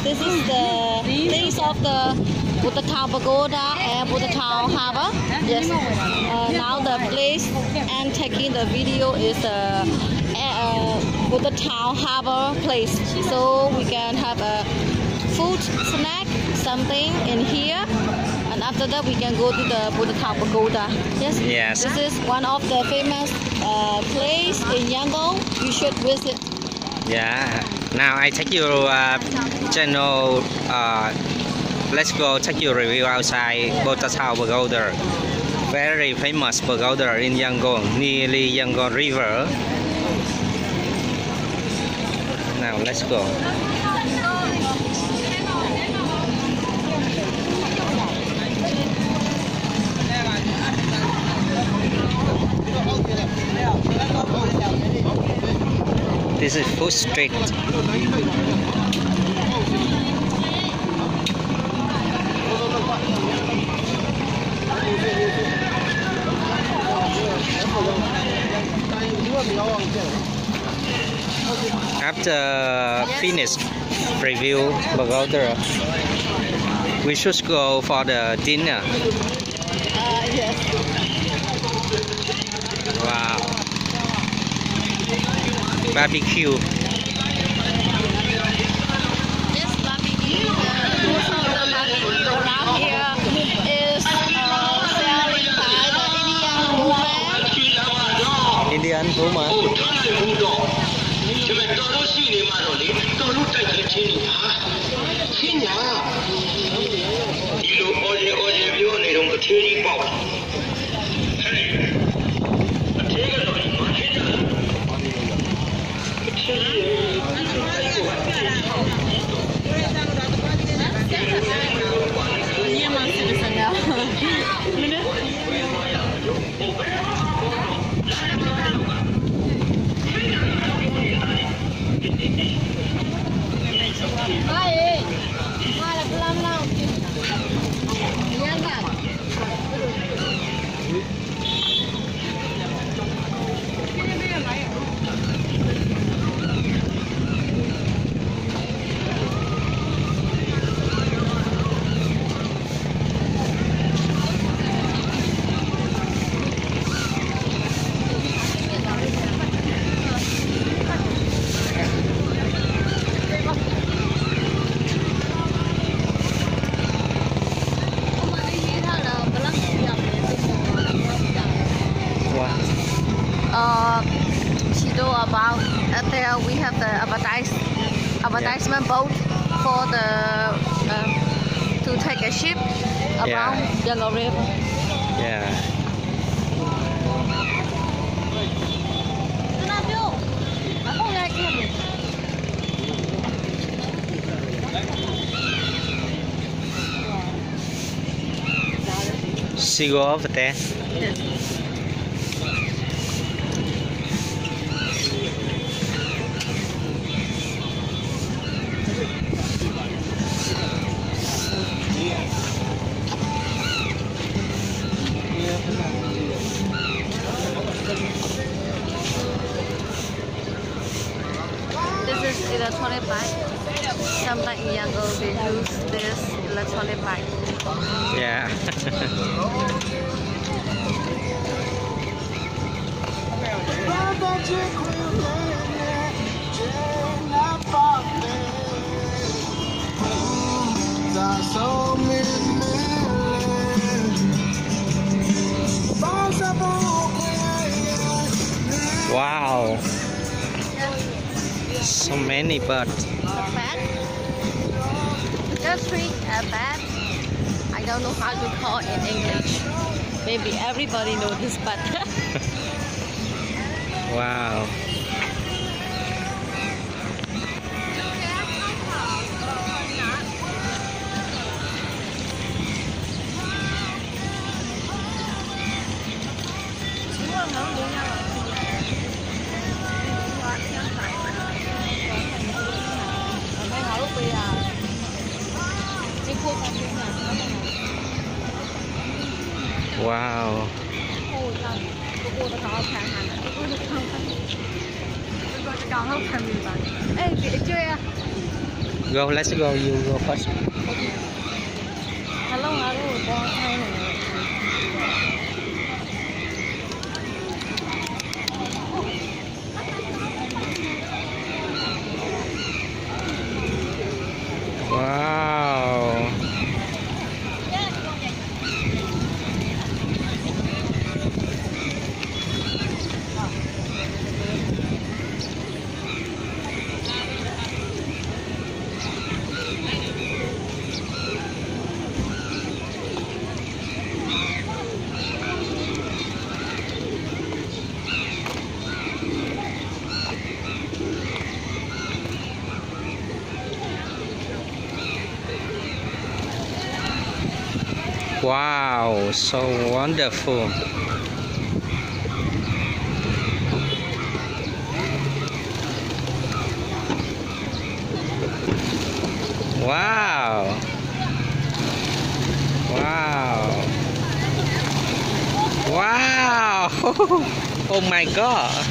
this is the place of the Buddha Town Pagoda and Buddha Town Harbor. Yes. Now the place and taking the video is Buddha Town Harbor place. So we can have a food, snack, something in here. And after that we can go to the Buddha Town Pagoda. Yes. Yes. This is one of the famous place in Yangon. You should visit. Yeah. Now I take you channel. Let's go take you review outside Buddha Town Pagoda. Very famous pagoda in Yangon, nearly Yangon River. Now let's go. This is food street. After finish review pagoda, we should go for the dinner. Yes. Wow. Barbecue. This barbecue, most of the barbecue around here is selling by the Indian woman. Indian woman. About there we have the advertisement boat for the to take a ship around Yangon River. Yeah. Seagull over there. This is electronic bike. Sometimes in Yangon they use this electronic bike. Yeah. Wow. So many birds. Bat. Just three bat. I don't know how to call it in English. Maybe everybody knows this bat. Wow. Wow. Ê, chị chơi à? Go, let's go. You go first. Wow. Wow, so wonderful. Wow. Wow. Wow. Oh my God.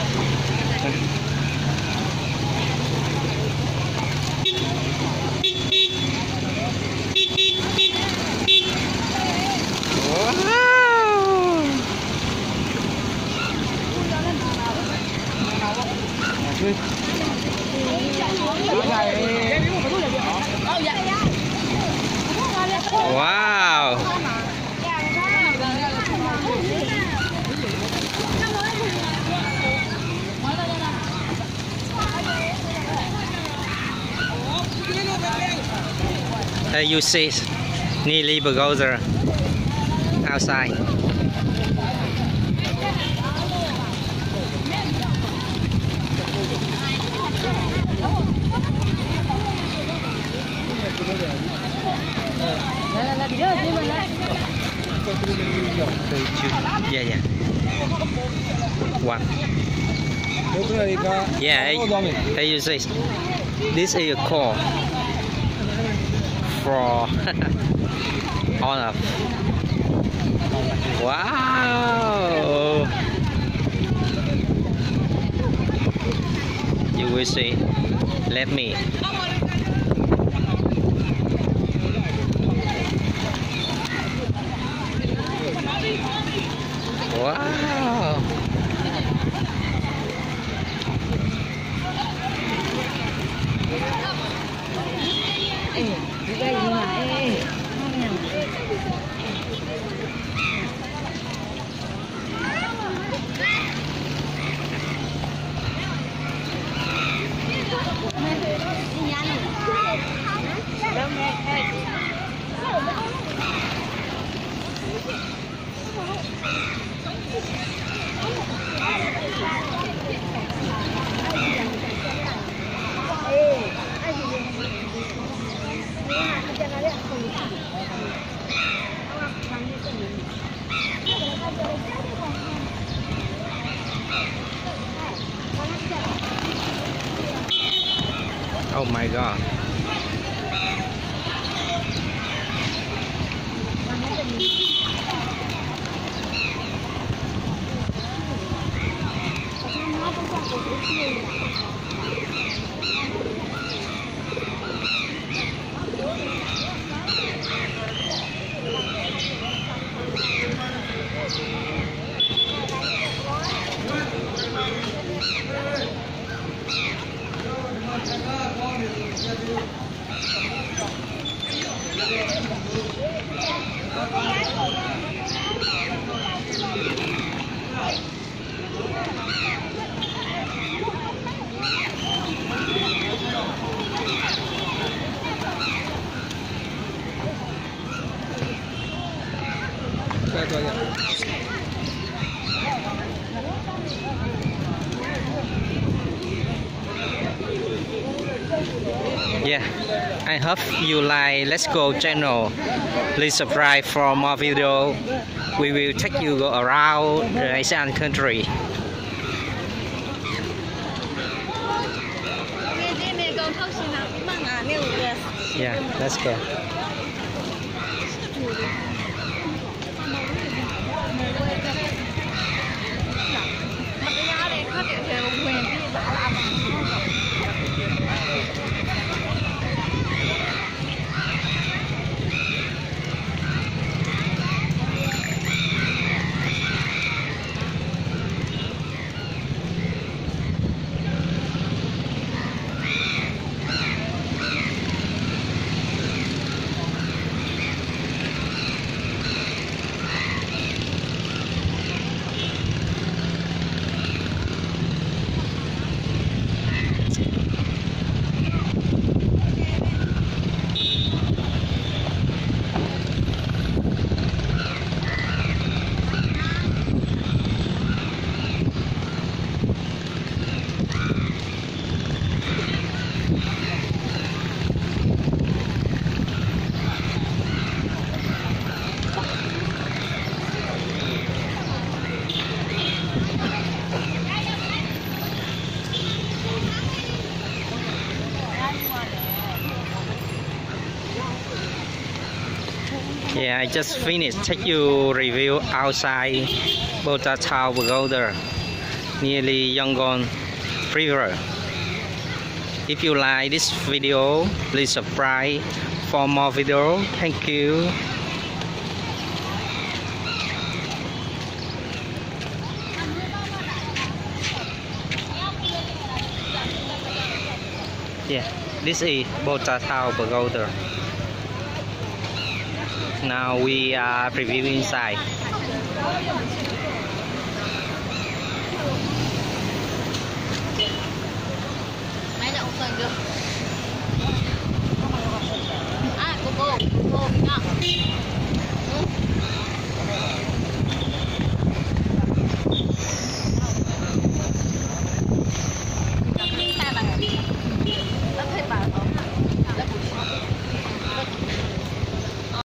Wow. There you see nearly bulldozer outside. Yeah. One. Yeah, hey, you see, this is a call for honor. Wow. You will see. Let me. Wow. Oh my God. Yeah, I hope you like Let's Go channel. Please subscribe for more video. We will take you around the Asian country. Yeah, let's go. Yeah, I just finished. Take you review outside Botatao Pagoda, nearly Yangon River. If you like this video, please subscribe for more video. Thank you. Yeah, this is Botatao Pagoda. Now we are previewing inside.